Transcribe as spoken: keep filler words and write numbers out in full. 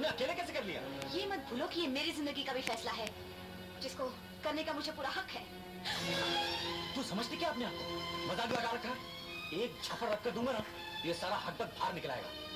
तूने अकेले कैसे कर लिया? ये मत भूलो कि ये मेरी जिंदगी का भी फैसला है, जिसको करने का मुझे पूरा हक है। तू समझती क्या अपने आप को? मजाक लगा रखा है। एक छप्पड़ रख कर दूंगा ना, ये सारा हक तक बाहर निकल आएगा।